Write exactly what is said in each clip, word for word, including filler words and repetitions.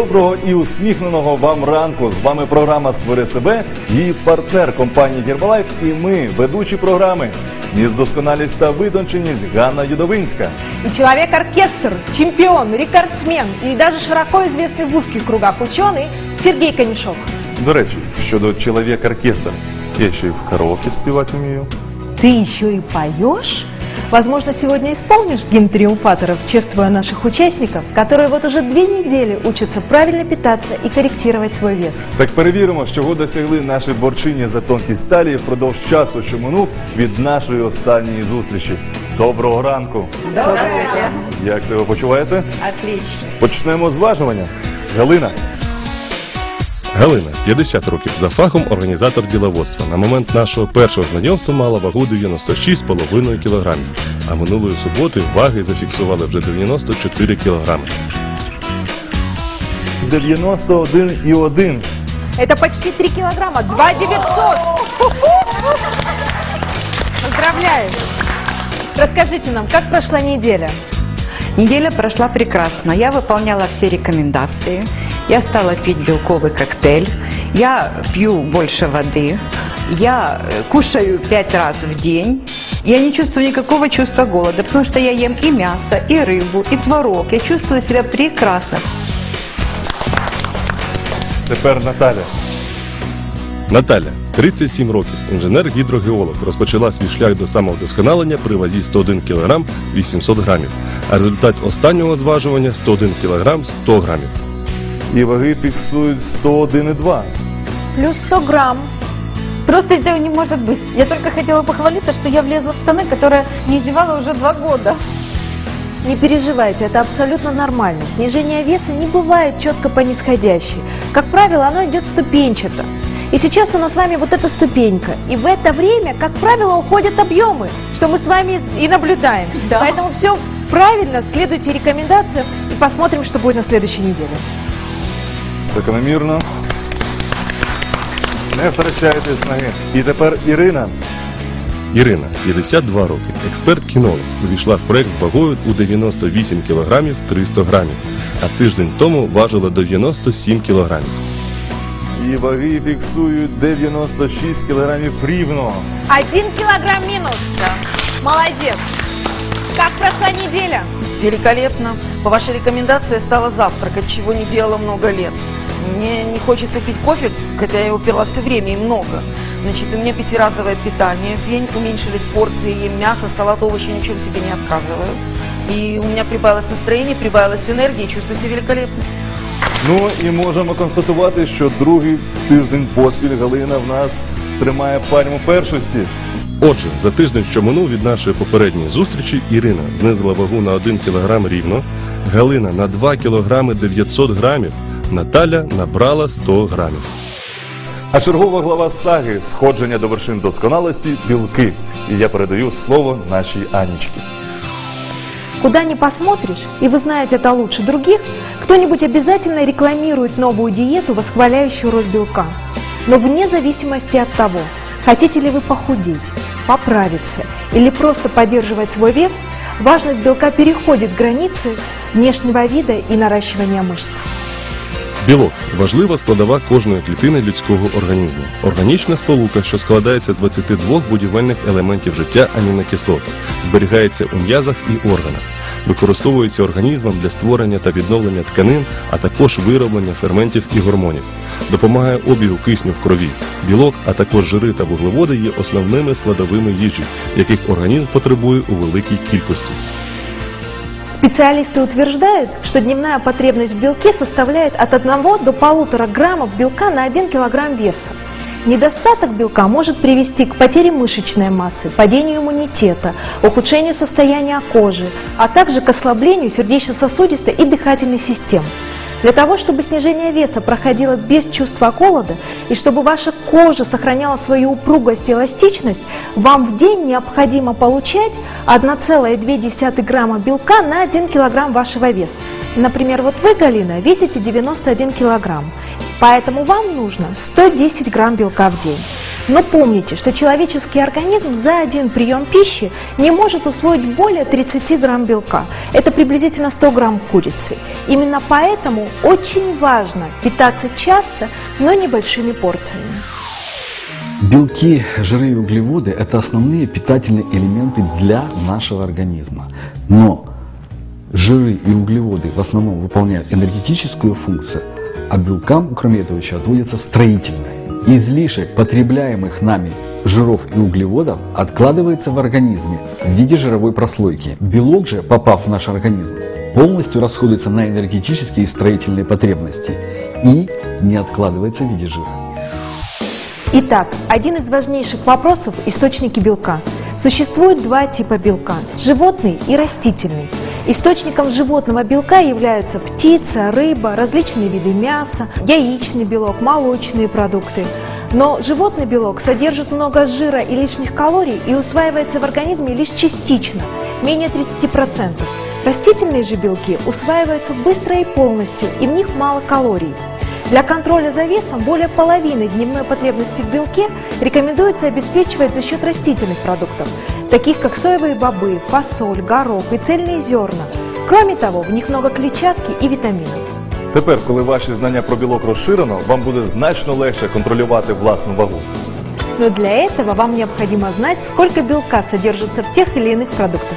Доброго і усміхненого вам ранку. З вами програма «Створи себе» і партнер компанії Herbalife. І ми, ведучі програми, міс Досконалість та видонченість Ганна Юдовинська. И человек-оркестр, чемпион, рекордсмен и даже широко известный в узких кругах ученый Сергей Конюшок. До речі, щодо чоловік-оркестр, я ще й в караоке співати вмію. Ты еще и поешь? Возможно, сегодня исполнишь гимн триумфаторов, чествуя наших участников, которые вот уже две недели учатся правильно питаться и корректировать свой вес. Так перевіримо, чого досягли наші борчині за тонкість талії впродовж часу, що минув від нашої останньої зустрічі. Доброго ранку! Доброго дня! Як себе почуваєте? Отлично! Почнемо з зважування. Галина. Галина, п'ятдесят років, за фахом організатор діловодства. На момент нашого першого знайомства мала вагу дев'яносто шість з половиною кілограмів, а минулої суботи ваги зафіксували вже дев'яносто чотири кілограми. дев'яносто один і один. Это почти три килограмма, два девятьсот. Поздравляю! Расскажите нам, как прошла неделя? Неделя прошла прекрасно. Я выполняла все рекомендации. Я стала пить белковый коктейль. Я пью больше воды. Я кушаю пять раз в день. Я не чувствую никакого чувства голода, потому что я ем и мясо, и рыбу, и творог. Я чувствую себя прекрасно. Тепер Наталя. Наталя, тридцять сім років, інженер-гідрогеолог, розпочала свій шлях до самовдосконалення при вазі сто один кілограм вісімсот грамів, а результат останнього зважування сто один кілограм сто грамів. І ваги фіксують сто один і два. Плюс сто грамм. Просто этого не может быть. Я только хотела похвалиться, что я влезла в штаны, которые не одевала уже два года. Не переживайте, это абсолютно нормально. Снижение веса не бывает четко по нисходящей. Как правило, оно идет ступенчато. И сейчас у нас с вами вот эта ступенька. И в это время, как правило, уходят объемы, что мы с вами и наблюдаем. Да. Поэтому все правильно, следуйте рекомендациям и посмотрим, что будет на следующей неделе. Закономірно. Не втрачайте снаги. І тепер Ірина. Ірина, п'ятдесят два роки, експерт-кінолог, увійшла в проект з вагою у дев'яносто вісім кілограмів триста грамів, а тиждень тому важила дев'яносто сім кілограмів. І ваги фіксують дев'яносто шість кілограмів рівно. Один килограмм минус. Молодец. Как прошла неделя? Великолепно. По вашей рекомендации я стала завтракать, чего не делала много лет. Мне не хочется пить кофе, хотя я его пила все время и много. Значит, у меня пятиразовое питание. В день уменьшились порции, ем мясо, салат, овощи, ничего в себе не отказываю. И у меня прибавилось настроение, прибавилось энергии, чувствую себя великолепно. Ну і можемо констатувати, що другий тиждень поспіль Галина в нас тримає пальму першості. Отже, за тиждень, що минув від нашої попередньої зустрічі, Ірина знизила вагу на один кілограм рівно, Галина на два кілограми дев'ятсот грамів, Наталя набрала сто грамів. А чергова глава саги «Сходження до вершин досконалості» – білки. І я передаю слово нашій Анечці. Куда ни посмотришь, и вы знаете это лучше других, кто-нибудь обязательно рекламирует новую диету, восхваляющую роль белка. Но вне зависимости от того, хотите ли вы похудеть, поправиться или просто поддерживать свой вес, важность белка переходит границы внешнего вида и наращивания мышц. Білок – важлива складова кожної клітини людського організму. Органічна сполука, що складається з двадцяти двох будівельних елементів життя амінокислот, зберігається у м'язах і органах, використовується організмом для створення та відновлення тканин, а також вироблення ферментів і гормонів. Допомагає обігу кисню в крові. Білок, а також жири та вуглеводи є основними складовими їжі, яких організм потребує у великій кількості. Специалисты утверждают, что дневная потребность в белке составляет от одного до полутора граммов белка на один килограмм веса. Недостаток белка может привести к потере мышечной массы, падению иммунитета, ухудшению состояния кожи, а также к ослаблению сердечно-сосудистой и дыхательной систем. Для того, чтобы снижение веса проходило без чувства голода и чтобы ваша кожа сохраняла свою упругость и эластичность, вам в день необходимо получать одна целая две десятых грамма белка на один килограмм вашего веса. Например, вот вы, Галина, весите девяносто один килограмм, поэтому вам нужно сто десять грамм белка в день. Но помните, что человеческий организм за один прием пищи не может усвоить более тридцати грамм белка. Это приблизительно сто грамм курицы. Именно поэтому очень важно питаться часто, но небольшими порциями. Белки, жиры и углеводы – это основные питательные элементы для нашего организма. Но жиры и углеводы в основном выполняют энергетическую функцию, а белкам, кроме этого, еще отводится строительная. Излишек потребляемых нами жиров и углеводов откладывается в организме в виде жировой прослойки. Белок же, попав в наш организм, полностью расходуется на энергетические и строительные потребности и не откладывается в виде жира. Итак, один из важнейших вопросов – источники белка. Существует два типа белка – животный и растительный. Источником животного белка являются птица, рыба, различные виды мяса, яичный белок, молочные продукты. Но животный белок содержит много жира и лишних калорий и усваивается в организме лишь частично, менее тридцати процентов. Растительные же белки усваиваются быстро и полностью, и в них мало калорий. Для контроля за весом более половины дневной потребности в белке рекомендуется обеспечивать за счет растительных продуктов, таких как соевые бобы, фасоль, горох и цельные зерна. Кроме того, в них много клетчатки и витаминов. Тепер, коли ваші знання про білок розширено, вам буде значно легше контролювати власну вагу. Но для этого вам необходимо знать, сколько белка содержится в тех или иных продуктах.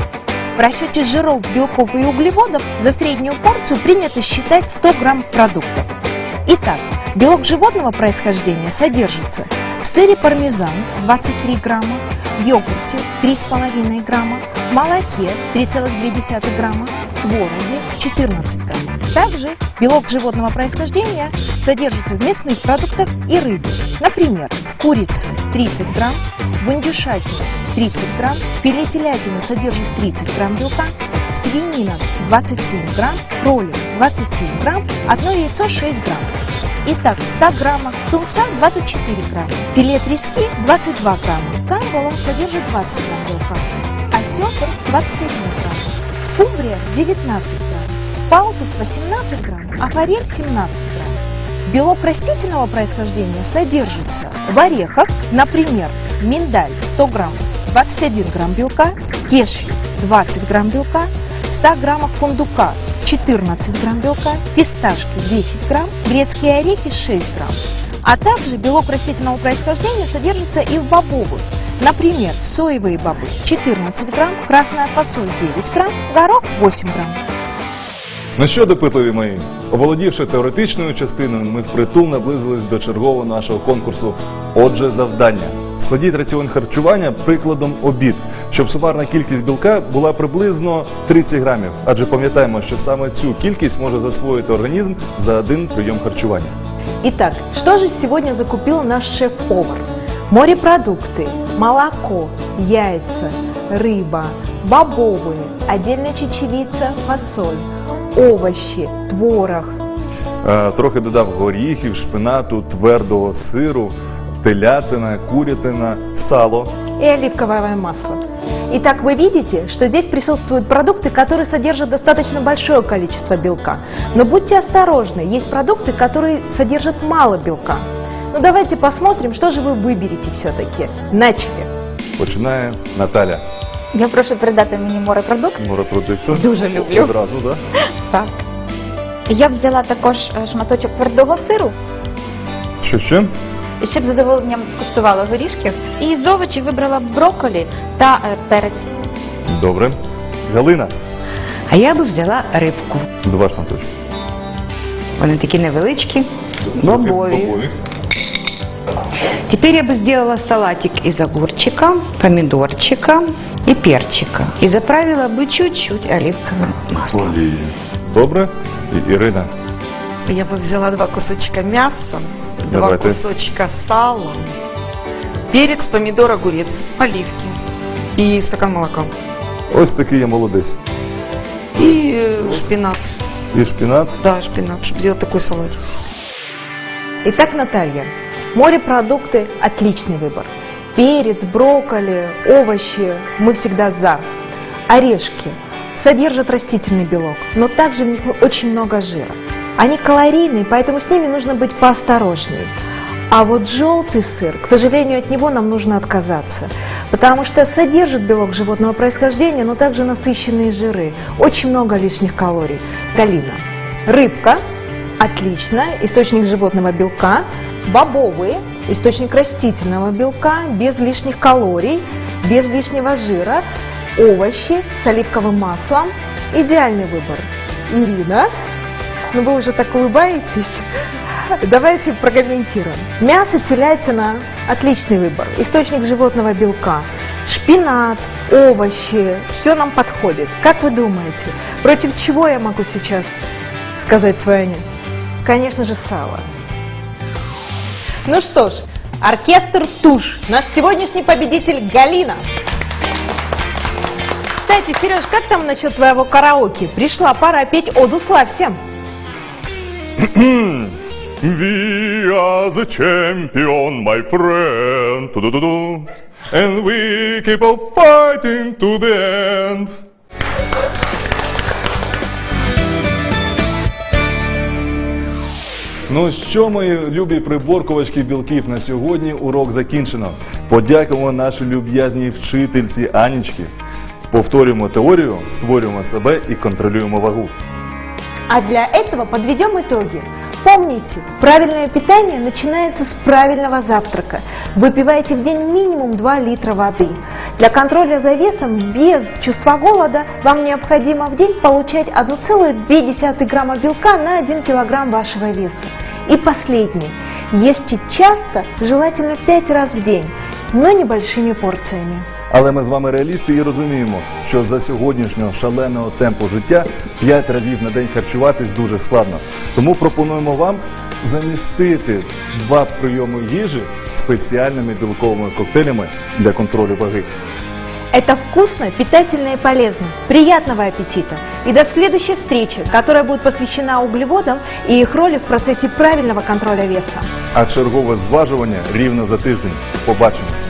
В расчете жиров, белков и углеводов за среднюю порцию принято считать сто грамм продуктов. Итак, белок животного происхождения содержится в сыре пармезан двадцать три грамма, в йогурте три с половиной грамма, в молоке три целых две десятых грамма, в твороге четырнадцать грамм. Также белок животного происхождения содержится в мясных продуктах и рыбе. Например, в курице тридцать грамм, в индюшатине тридцать грамм, в филе телятины содержит тридцать грамм белка, свинина двадцать семь грамм, кролик двадцать семь грамм, одно яйцо шесть грамм. Итак, в ста граммах тунца двадцать четыре грамма, филе трески двадцать два грамма, камбала содержит двадцать грамм белка, осетр двадцать один грамм, скумбрия девятнадцать грамм, палтус восемнадцать грамм, а форель семнадцать грамм. Белок растительного происхождения содержится в орехах, например, миндаль сто грамм, двадцать один грамм белка, кешью двадцать грамм белка, в ста граммах фундука четырнадцать грамм белка, фисташки десять грамм, грецкие орехи шесть грамм. А также белок растительного происхождения содержится и в бобовых. Например, соевые бобы четырнадцать грамм, красная фасоль девять грамм, горох восемь грамм. Ну що, допитливі мої, оволодівши теоретичною частиною, ми впритул наблизились до чергового нашого конкурсу «Отже, завдання». Складіть раціон харчування прикладом обід, щоб сумарна кількість білка була приблизно тридцять грамів. Адже пам'ятаємо, що саме цю кількість може засвоїти організм за один прийом харчування. Итак, что же сегодня закупил наш шеф-повар? Морепродукты, молоко, яйца, рыба, бобовые, отдельно чечевица, фасоль, овощи, творог. Е, Трохи додав горіхів, шпинату, твердого сиру, телятина, курятина, сало. И оливковое масло. Итак, вы видите, что здесь присутствуют продукты, которые содержат достаточно большое количество белка. Но будьте осторожны, есть продукты, которые содержат мало белка. Ну давайте посмотрим, что же вы выберете все-таки. Начали. Починає Наталя. Я прошу передати мені морепродукт. Морепродукти. Дуже люблю. Одразу, так? Так. Я б взяла також е, шматочок твердого сиру, Що ще? і ще б з задоволенням скуштувала горішків. І з овочів вибрала б брокколі та е, перець. Добре. Галина. А я би взяла рибку. Два шматочки. Вони такі невеличкі, бобові. Бобові. Теперь я бы сделала салатик из огурчика, помидорчика и перчика. И заправила бы чуть-чуть оливковым маслом. Олії. Добре. І Ірина. Я бы взяла два кусочка мяса, два Давайте. кусочка сала, перец, помидор, огурец, оливки и стакан молока. Ось такий я молодець. И э, шпинат. І шпинат. Да, шпинат, чтобы сделать такой салатик. Итак, Наталья, морепродукты – отличный выбор. Перец, брокколи, овощи – мы всегда за. Орешки содержат растительный белок, но также в них очень много жира. Они калорийные, поэтому с ними нужно быть поосторожнее. А вот желтый сыр, к сожалению, от него нам нужно отказаться, потому что содержит белок животного происхождения, но также насыщенные жиры, очень много лишних калорий. Галина, рыбка, отлично, источник животного белка, бобовые, источник растительного белка, без лишних калорий, без лишнего жира, овощи с оливковым маслом, идеальный выбор. Ирина, ну вы уже так улыбаетесь. Давайте прокомментируем. Мясо телятина – отличный выбор. Источник животного белка. Шпинат, овощи – все нам подходит. Как вы думаете, против чего я могу сейчас сказать свое нет? Конечно же, сало. Ну что ж, оркестр «Туш». Наш сегодняшний победитель Галина. Кстати, Сереж, как там насчет твоего караоке? Пришла пора петь «Оду славься». We are the champion, my friend, Ту-ду-ду-ду. And we keep on fighting to the end. Ну що, мої любі приборкувачки білків, на сьогодні урок закінчено. Подякуємо нашій люб'язній вчительці Анічці. Повторюємо теорію, створюємо себе і контролюємо вагу. А для этого подведем итоги. Помните, правильное питание начинается с правильного завтрака. Выпивайте в день минимум два литра воды. Для контроля за весом без чувства голода вам необходимо в день получать одна целая две десятых грамма белка на один килограмм вашего веса. И последний. Ешьте часто, желательно пять раз в день, но небольшими порциями. Але ми з вами реалісти і розуміємо, що за сьогоднішнього шаленого темпу життя п'ять разів на день харчуватись дуже складно. Тому пропонуємо вам замістити два прийоми їжі спеціальними білковими коктейлями для контролю ваги. Это вкусно, питательно и полезно. Приятного аппетита! И до следующей встречи, которая будет посвящена углеводам и их роли в процессе правильного контроля веса. А чергове зважування рівно за тиждень. Побачимось!